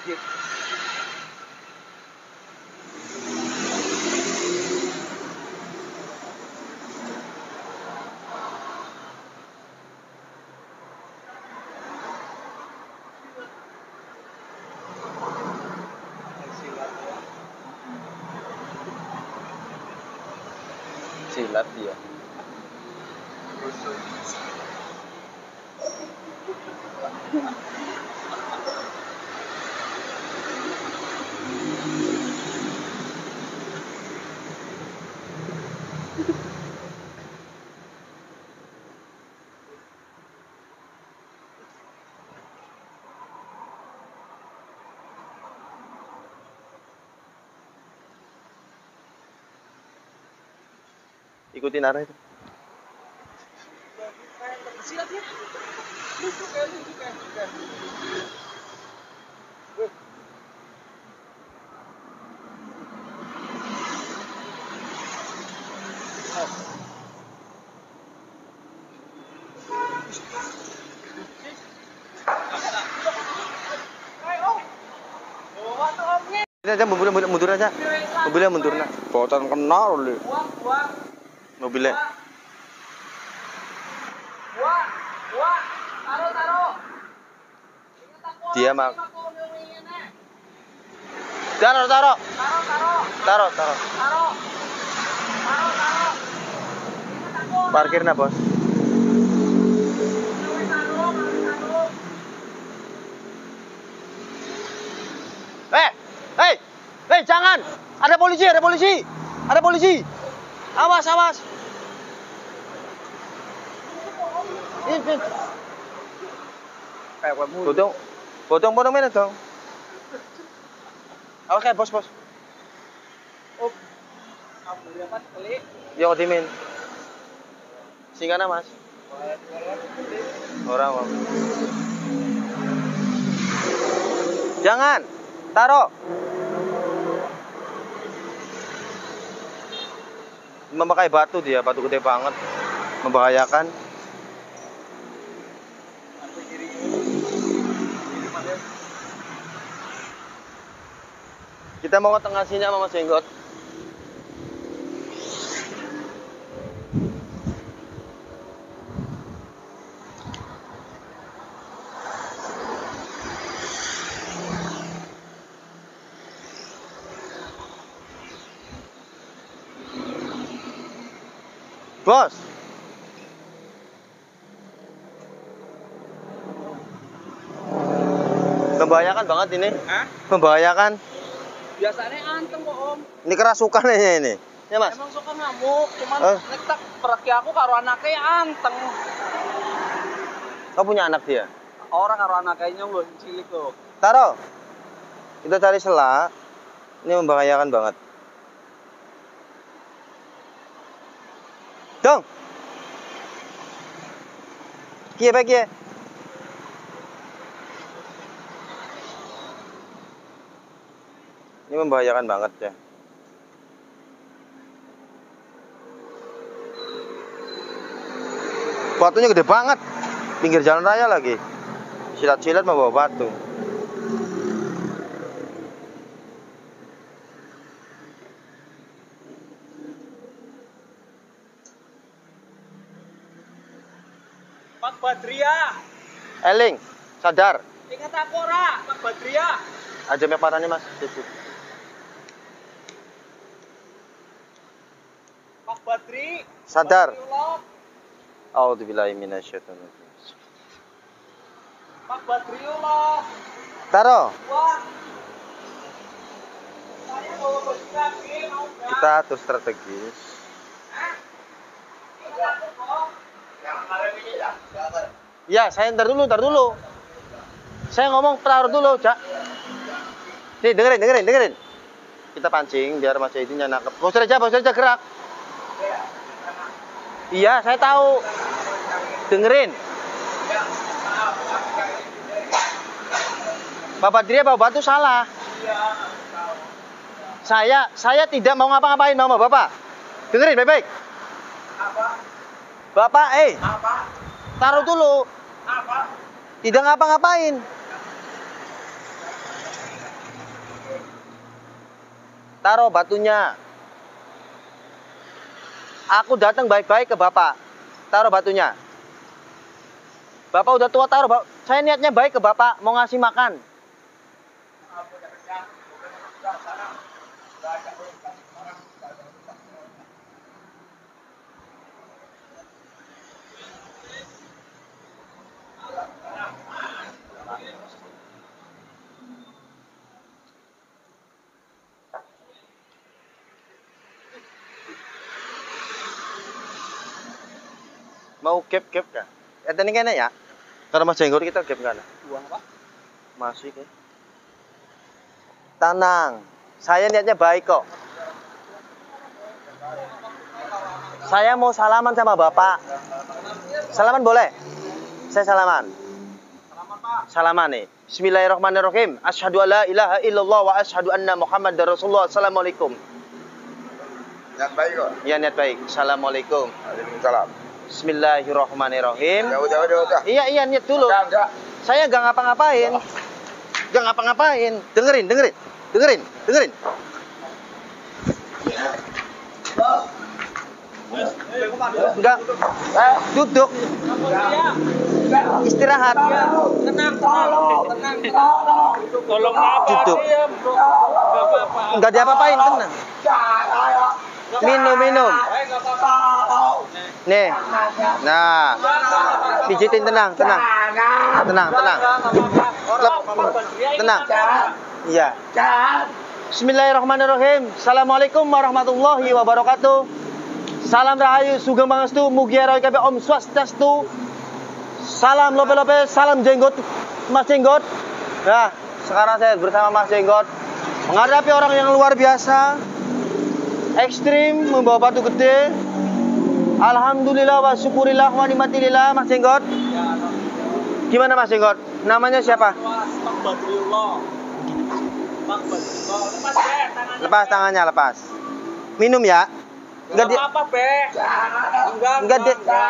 dikit. Silat dia. Ikutin arah itu. Silat ya. Lucu kan. Aja mundur aja. Mobilnya mundur nak. Botan kena oleh. Mobilnya. Taruh. Dia mak. Taruh. Parkir na bos. Hei, jangan! Ada polisi! Awas! Ini. Potong mana dong? Awas kayak bos. Oh. Kamu dapat klik. Yo dimin. Singkana mas. Orang mau. Jangan. Taruh. Memakai batu dia, batu gede banget. Membahayakan. Kita mau ke tengah sini sama Mas Jenggot. Bos. Membahayakan banget ini. Hah? Membahayakan. Biasanya anteng kok om. Ini kerasukan aja ini. Ya mas. Emang suka ngamuk, cuman netak peraki aku karo anaknya anteng. Kau punya anak dia? Orang karo anaknya loh, cilik loh. Taruh. Kita cari sela. Ini membahayakan banget. Dong. Kia baik ya. Ini membahayakan banget ya. Batunya gede banget. Pinggir jalan raya lagi. Silat-silat membawa batu. Pak Badria. Eling, sadar. Ingat aku ora, Pak Badria. Aja meparane mas. Pak Badri. Sadar. A'udzubillahi minasyaitonirrajim. Pak Badriullah. Taruh. Wah. Saya bawa baju kaki, mau nggak? Kita atur strategis. Ya, saya ntar dulu. Saya ngomong taruh dulu, Cak. Nih, dengerin. Kita pancing biar Mas Jaidinya nangkep. Bos aja gerak. Iya, saya tahu. Dengerin. Bapak Dria bawa batu salah. Saya tidak mau ngapa-ngapain sama Bapak. Dengerin baik-baik. Apa? Bapak, Apa? taruh dulu. Apa? Tidak ngapa-ngapain. taruh batunya. Aku datang baik-baik ke Bapak, taruh batunya. Bapak udah tua, taruh. Saya niatnya baik ke Bapak, mau ngasih makan. Mau gap kan? Ini kayaknya ya. Karena Mas Jenggot kita gap kan? Buang apa? Masih kan? Tenang. Saya niatnya baik kok. Saya mau salaman sama Bapak. Salaman boleh? Saya salaman. Salaman nih. Bismillahirrahmanirrahim. Asyhadu alla ilaha illallah wa asyhadu anna Muhammadar Rasulullah. Assalamualaikum. Niat baik kok. Ya niat baik. Assalamualaikum. Waalaikumsalam. Bismillahirrahmanirrahim. Ya udah. Iya niat dulu. Enggak. Saya gak ngapa-ngapain. Gak ngapa-ngapain. Dengerin. Enggak. Duduk. Istirahat. Tenang. Tolong apa? Duduk. Diam, bro. Enggak apa-apa. Enggak diapa-apain, tenang. Minum. Enggak apa-apa. Nih. Nah. Pijitin tenang. Tenang. Iya. Bismillahirrahmanirrahim. Assalamualaikum warahmatullahi wabarakatuh. Salam rahayu sugeng pangestu mugi rahayu kabeh Om Swastiastu. Salam lope-lope, salam jenggot Mas Jenggot. Nah, sekarang saya bersama Mas Jenggot menghadapi orang yang luar biasa, ekstrim, membawa batu gede. Alhamdulillah wa syukurillah wa nikmatillah. Mas Jenggot. Gimana Mas Jenggot? Namanya siapa? Bang Badriullah. Lepas tangannya, lepas. Minum ya. Enggak apa-apa, Be. Enggak.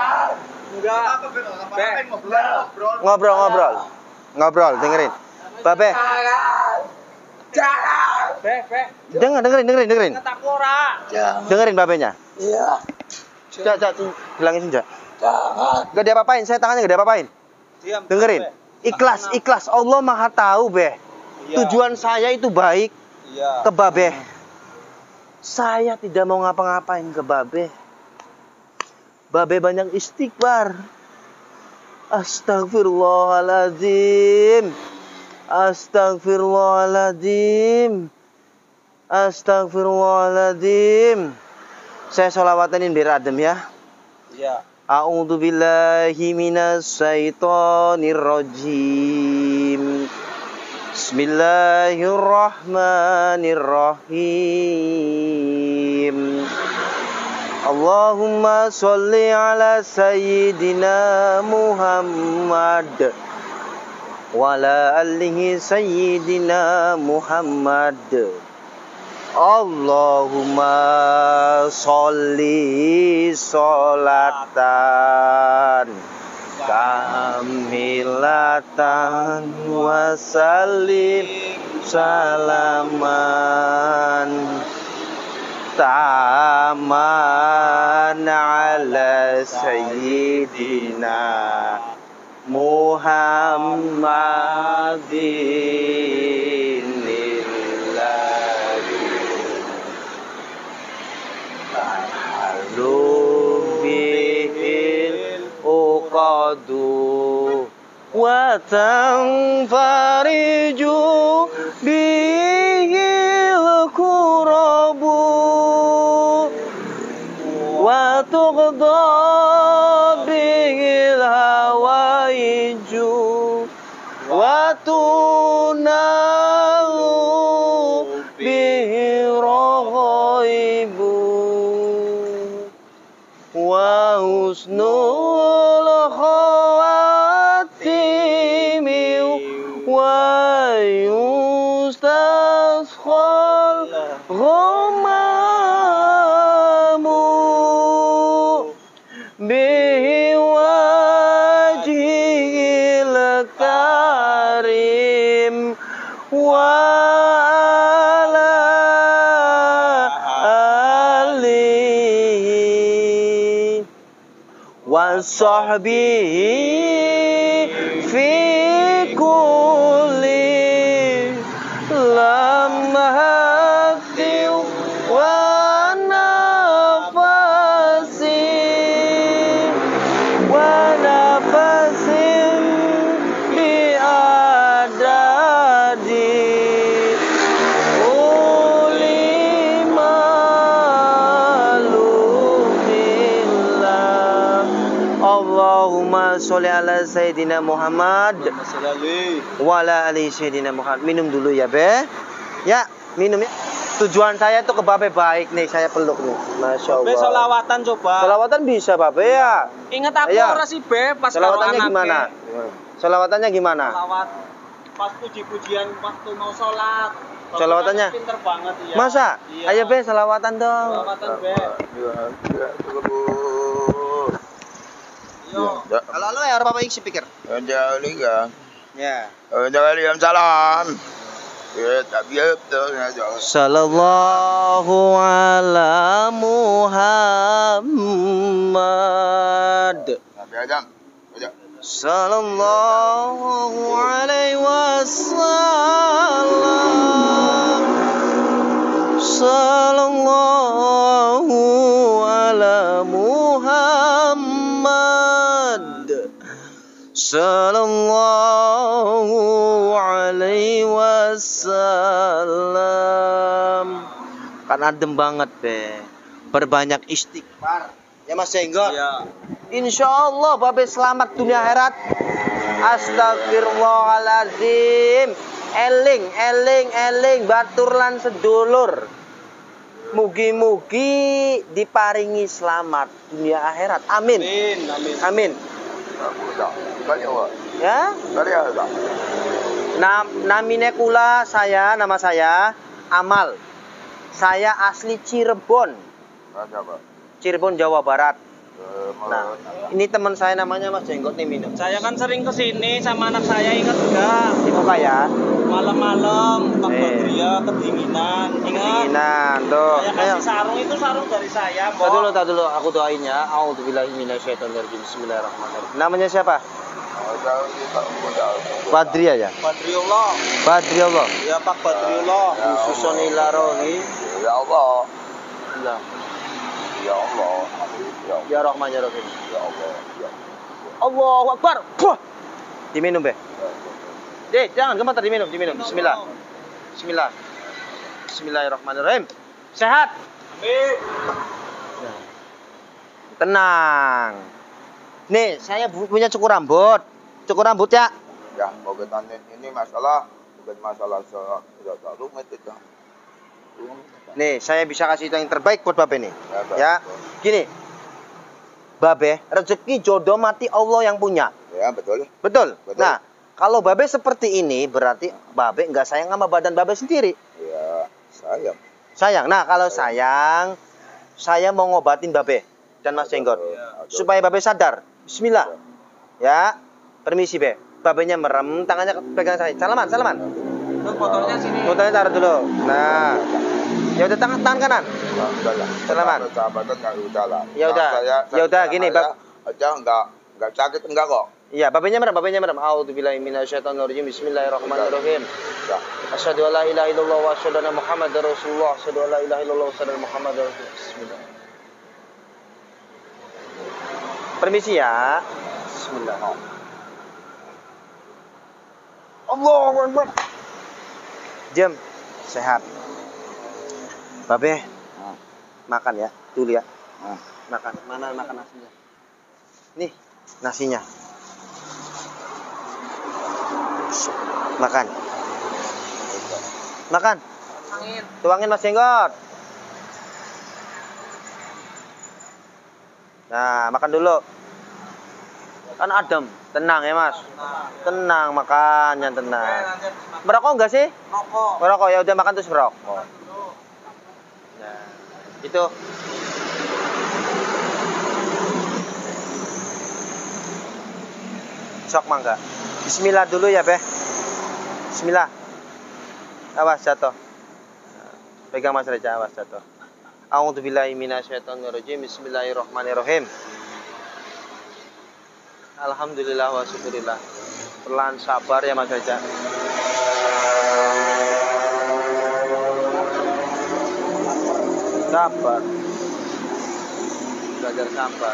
Be. Ngobrol, dengerin. Babe. Be. Dengerin. Kata aku ora. Dengerin babenya. Iya. Cak, bilangin Cak. Enggak diapa-apain, saya tangannya enggak diapa-apain. Diam. Dengerin. Ikhlas. Allah Maha tahu, Be. Iya. Tujuan saya itu baik Iya. ke Babe. Saya tidak mau ngapa-ngapain ke Babe. Babe banyak istighfar. Astagfirullahaladzim. Saya sholawatanin biar adem ya. Iya. A'udzu billahi minas syaitonir rajim. Bismillahirrahmanirrahim. Allahumma sholli ala sayyidina Muhammad wa ala alihi sayyidina Muhammad. Allahumma sholli sholatan kamilatan wa sallim salaman taman ala sayyidina Muhammadin lillahi bihil uqadu wa tanfariju bihil kurabu wa tuqda bihil hawaiju wa tunau bihil raghaibu wa husnul khawatim wa yustabadu وصحبه في كل لمحة ونفس ونفس بأعداد كل معلوم الله. Allahumma sholli ala Sayyidina Muhammad wa ala ali Sayyidina Muhammad. Minum dulu ya, Be. Ya, minum ya. Tujuan saya tuh ke Babe baik nih, saya peluk nih. Masya Allah. Be selawatan coba. Selawatan bisa, Babe ya. Ingat aku Iya. ora sih Be pas karo Selawatannya anake. gimana? Selawatannya gimana? Selawat pas puji-pujian waktu mau sholat. Selawatannya? Pinter banget ya. Masa? Iya. Ayo Be, selawatan dong. Selawatan Be. Yo. Kalau lo ya orang apa yang pikir? Ada liga. Ya. Ada liam salam. Ya, tapi ya betul. Sallallahu ala Muhammad. Nabi Adam. Baca. Sallallahu alaihi wasallam. Sallallahu ala Muhammad. Sallallahu alaihi wasallam. Kan adem banget, Be. Perbanyak istighfar. Ya Mas Jenggot. Iya. Insya Allah Babe selamat dunia akhirat. Astagfirullahaladzim. Eling batur lan sedulur. Mugi-mugi diparingi selamat dunia akhirat. Amin. Amin. Amin. Ya. Namine kula nama saya Amal. Saya asli Cirebon. Cirebon, Jawa Barat. Nah, ini teman saya namanya Mas Jenggot nih minum. Saya kan sering kesini sama anak saya, ingat enggak? Di muka ya. Malam-malam, Pak Badria kedinginan. Ingat? Kedinginan tuh. Saya kasih sarung, itu sarung dari saya, Mbok. Tak dulu, aku doain ya. A'udzubillahi minasyaitonirrajim. Bismillahirrahmanirrahim. Namanya siapa? Badria ya? Badriullah. Badriullah. Ya, Pak Badriullah. Khususon ila rohi. Ya Allah. Allah. Ya Allah. Ya Rahman ya Rahim. Ya Allah. Ya Allahu Akbar. Puh. Diminum, Be. Jangan gemetar, diminum. Bismillah. Bismillahirrahmanirrahim. Sehat. Amin. Tenang. Nih, saya punya cukur rambut. Cukur rambut ya. Ya, bukan ini masalah, bukan masalah tidak rumit itu. Nih, saya bisa kasih yang terbaik buat Babe nih. Ya, Ya. Gini. Babe, rezeki jodoh mati Allah yang punya. Ya, betul. Betul. Betul. Nah, kalau Babe seperti ini berarti Babe nggak sayang sama badan Babe sendiri. Ya, sayang. Sayang. Nah, kalau sayang, saya mau ngobatin Babe dan Mas Jenggot supaya Babe sadar. Bismillah. Ya. Permisi, Be. Babenya merem, tangannya pegang saya. Salaman. Terus botolnya sini. Botolnya taruh dulu. Nah. Ya udah tangan kanan. Salaman. Sahabatan nggak udah lah. Ya udah. Ya udah gini, Bab. Aja nggak sakit enggak kok. Iya, babenya merem. A'udzubillahi minasyaitonirrajim. Bismillahirrahmanirrahim. Ya. Asyhadu an la ilaha illallah wa asyhadu anna Muhammadar Rasulullah. Asyhadu an la ilaha illallah wa asyhadu anna Muhammadar Rasulullah. Bismillah. Permisi ya. Bismillah. Allahu Akbar. Jam sehat. Babe, makan ya, dulu ya. Makan. Mana makan nasinya? Nih, nasinya. Makan. Angin. Tuangin Mas Jenggot. Nah, makan dulu. Kan adem, tenang ya Mas. Tenang, makan yang tenang. Merokok enggak sih? Rokok. Merokok ya udah makan terus merokok. Nah, itu. Sok mangga. Bismillah dulu ya, Beh. Bismillah. Awas jatuh. Pegang Mas Reja, awas jatuh. A'udzubillahi minasyaitonirrajim. Bismillahirrahmanirrahim. Alhamdulillah wa syukurillah. Pelan sabar ya Mas Reza. Sabar. Belajar sabar.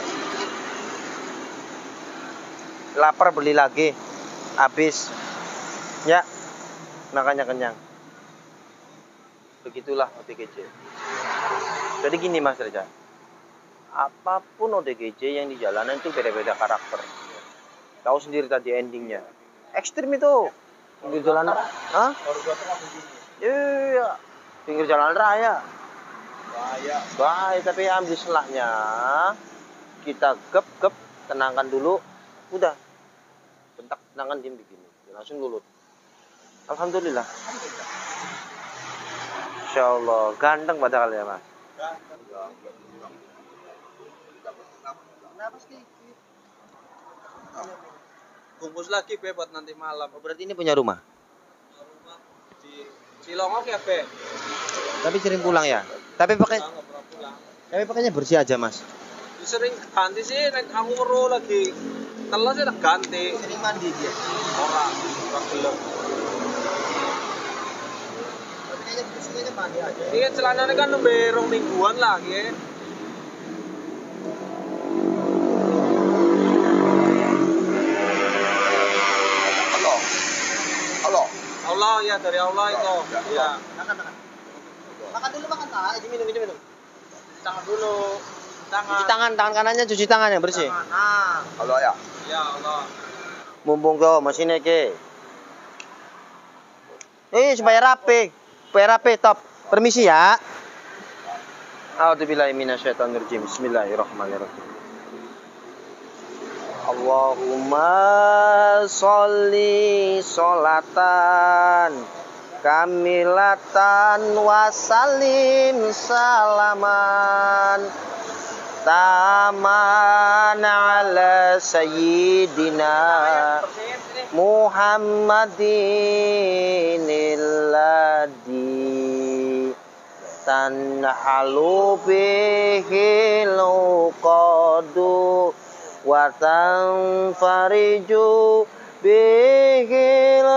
Lapar beli lagi. Habis. Ya. Makanya kenyang. Begitulah OTGJ. Jadi gini Mas Reza. Apapun OTGJ yang di jalanan itu beda-beda karakter. Tahu sendiri tadi endingnya. Ekstrim itu. Pinggir jalan raya. Hah? Iya. Pinggir jalan raya. Bahaya. Tapi ambil selahnya. Kita gep, tenangkan dulu. Udah. Bentak, tenangkan diem begini. Langsung lulut. Alhamdulillah. Insya Allah. Ganteng padahal ya Mas. Kenapa sih? Bungkus lagi Be buat nanti malam. Oh, berarti ini punya rumah? Rumah di Cilongok ya Be. Tapi sering pulang ya? Tapi pakainya bersih aja Mas. Sering ganti sih, aku perlu lagi telas ya ganti. Sering mandi dia? Orang belum. Tapi kayaknya bersihnya mandi aja. Iya celananya kan lebih rong mingguan lagi. Allah ya dari Allah itu. Ya. Makan. Makan dulu makan. Ini minum. Tangan dulu. Cuci tangan kanannya cuci tangan yang bersih. Nah. Allah ya. Ya Allah. Mumpung kau mesinnya ke. Supaya rapi top. Permisi ya. A'udzubillahi minasyaitonirrajim. Bismillahirrahmanirrahim. Allahumma sholli sholatan kamilatan wa salim salaman taman ala sayyidina Muhammadin alladhi tanhalu bihil uqadu wa tanfariju bihil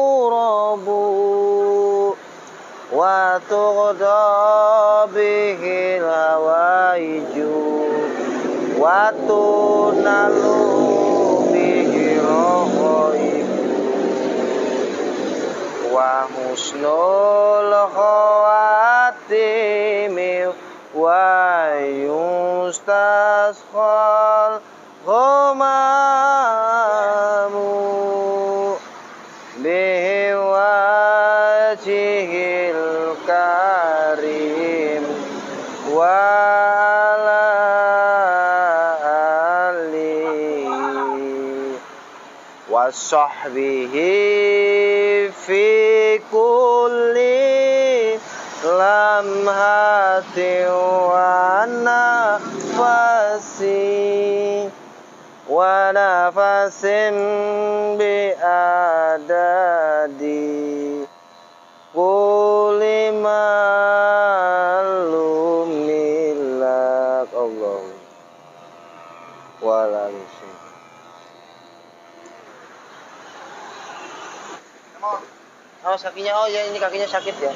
kurabu wa tughda bihil hawaiju wa tunalu bihil ghaibu wa husnul khawatimi wa yustasqal Ghomamu bihi wajhil karim wa ala alihi wa sahbihi fi kulli lamhati wa nafasi wa nafasin bi adadi kulli malumilak Allah walalusin. Awas kakinya, oh ya ini kakinya sakit ya.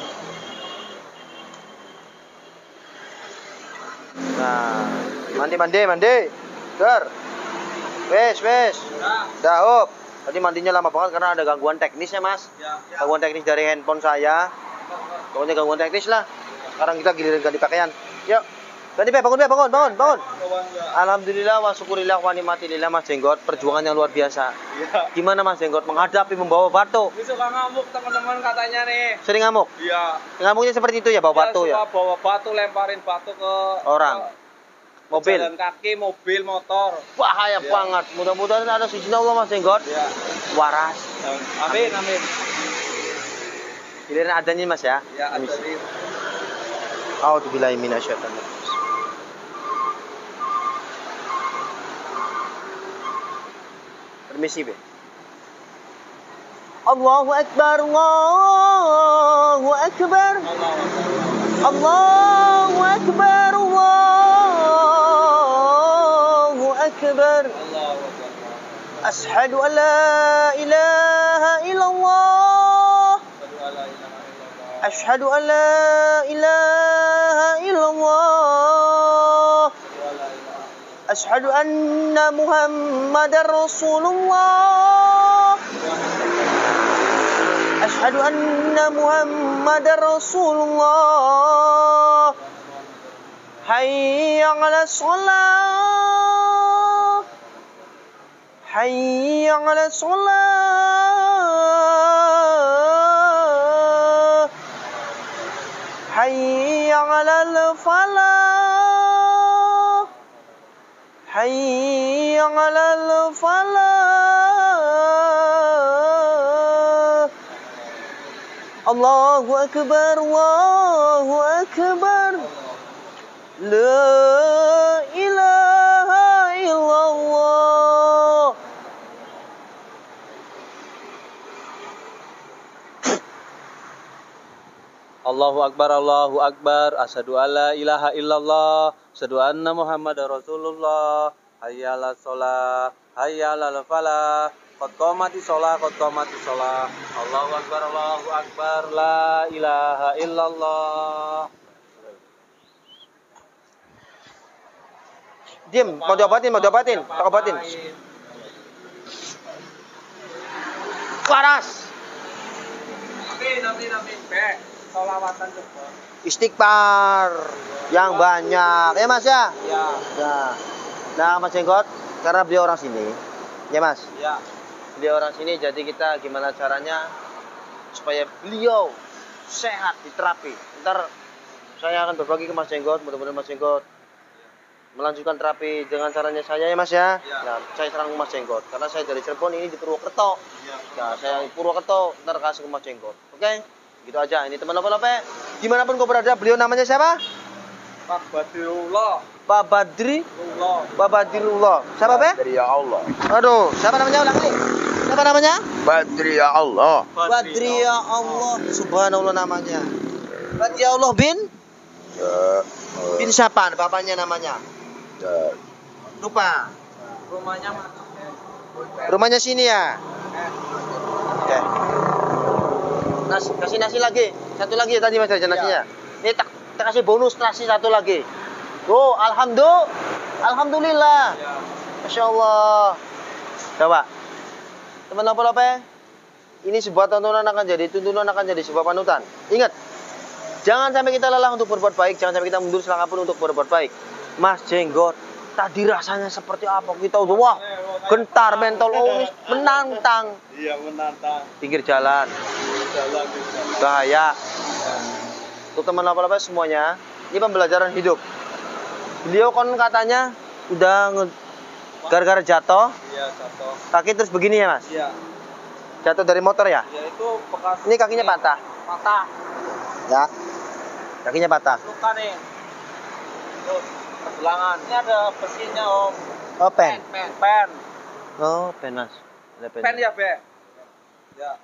Nah, mandi. Ger. Wes. Dah, hop. Tadi mandinya lama banget karena ada gangguan teknis ya, Mas. Ya. Gangguan teknis dari handphone saya. Pokoknya gangguan teknis lah. Sekarang kita giliran ganti pakaian. Yuk. Ganti bangun. Alhamdulillah wa syukurillah wa nikmatillah Mas Jenggot. Perjuangan yang luar biasa. Ya. Gimana Mas Jenggot menghadapi membawa batu? Ini suka ngamuk teman-teman katanya nih. Sering ngamuk? Iya. Ngamuknya seperti itu ya, bawa batu ya? Suka bawa batu, lemparin batu ke Orang. Mobil. Jalan kaki, mobil, motor. Bahaya banget. Mudah-mudahan ada izin Allah Mas Jenggot. Ya. Waras. Amin. Giliran adanya Mas ya. Ya, ada di A'udzubillahi minasyaitonir rajim. Permisi, Be. Allahu Akbar. Allahu Akbar. Allahu Akbar. Allahu Akbar. Asyhadu an la ilaha illallah. Asyhadu an la ilaha illallah. Asyhadu anna Muhammadar Rasulullah. Asyhadu anna Muhammadar Rasulullah. Hayya 'alas shalah. Hayya 'alas shalah. Hayya 'alal falah. Hayya 'alal falah. Allahu akbar, Allahu akbar. La ilaha illallah. Allahu akbar, Allahu akbar. Asyhadu alla ilaha illallah. Asyhadu anna Muhammadar Rasulullah. Hayya 'alas shalah, hayya 'alal falah. Qad qamatis shalah, qad qamatis shalah. Allahu akbar, Allahu akbar. La ilaha illallah. Diam, mau diobatin, tak obatin. Waras. Amin. Sholawatan juga. Istighfar yang banyak. Ya Mas ya? Ya. Nah Mas Jenggot, karena beliau orang sini. Ya Mas? Ya. Beliau orang sini, jadi kita gimana caranya supaya beliau sehat diterapi. Ntar saya akan berbagi ke Mas Jenggot, mudah-mudahan Mas Jenggot melanjutkan terapi dengan caranya saya ya Mas ya. Nah, saya serang Mas Jenggot karena saya dari Cirebon, ini di Purwokerto. Nah, saya di Purwokerto, ntar kasih ke Mas Jenggot. Oke? Gitu aja. Ini teman lope-lope, dimanapun kau berada, beliau namanya siapa? Pak Badrullah. Pak Badrullah. Siapa Pak? Badriya Allah. Aduh, siapa namanya, ulang nih? Siapa namanya? Badriya Allah. Badriya Allah. Subhanallah namanya. Badriya Allah bin? Ya. Bin siapa? Bapaknya namanya? Ya. Lupa. Rumahnya mana? Rumahnya sini ya. Oke. Kasih nasi lagi. Satu lagi tadi Mas aja nasinya. Ini tak kasih bonus nasi satu lagi. Oh, alhamdulillah. Masya Allah. Coba. Teman lope-lope, ini sebuah tuntunan akan jadi sebuah panutan. Ingat, jangan sampai kita lelah untuk berbuat baik, jangan sampai kita mundur selangkah pun untuk berbuat baik. Mas Jenggot, tadi rasanya seperti apa? Kita udah wah, gentar mentol, menantang. Iya, menantang. Pinggir jalan. Bahaya. Untuk teman lope-lope semuanya, ini pembelajaran hidup. Beliau kan katanya udah gara-gara jatuh. Iya, jatuh. Kaki terus begini ya Mas? Iya. Jatuh dari motor ya? Ya itu bekas. Ini kakinya patah. Patah. Ya. Kakinya patah. Luka nih. Tuh, pergelangan. Ini ada besinya, Om. Oh, pen. Pen. Oh, pen Mas. Ada pen. Pen ya, Be? Ya.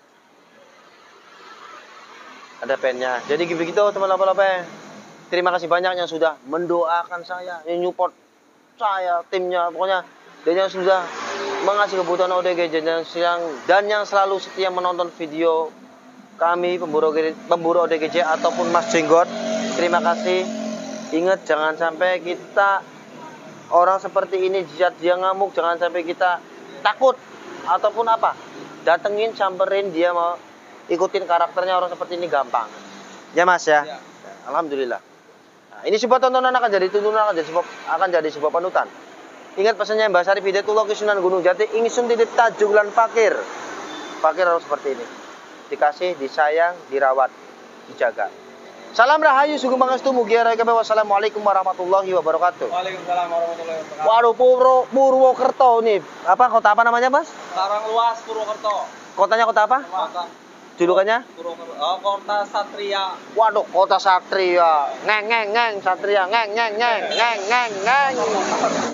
Ada pennya. Jadi begitu teman lope-lope. Terima kasih banyak yang sudah mendoakan saya, yang support saya, timnya, pokoknya, dan yang sudah mengasih kebutuhan ODGJ dan yang selalu setia menonton video kami pemburu ODGJ ataupun Mas Jenggot. Terima kasih. Ingat, jangan sampai kita orang seperti ini, dia ngamuk, jangan sampai kita takut ataupun apa. Datengin, samperin, dia mau ikutin karakternya orang seperti ini gampang. Ya Mas ya. Ya. Alhamdulillah. Nah, ini sebuah tontonan akan jadi sebuah panutan. Ingat pesannya Mbah Syarif Hidayatullah ke Sunan Gunung Jati, ingsun titip tajuk lan fakir. Fakir harus seperti ini. Dikasih, disayang, dirawat, dijaga. Salam rahayu sugeng pangestu mugi rahayu kabeh. Wassalamualaikum warahmatullahi wabarakatuh. Waalaikumsalam warahmatullahi wabarakatuh. Waduh, Purwokerto nih. Apa kota apa namanya, Mas? Karangluas, Purwokerto. Kotanya kota apa? Kota Julukannya? Purwokerto. Oh, kota Satria. Waduh, kota Satria. Ngeng Satria. Ngeng.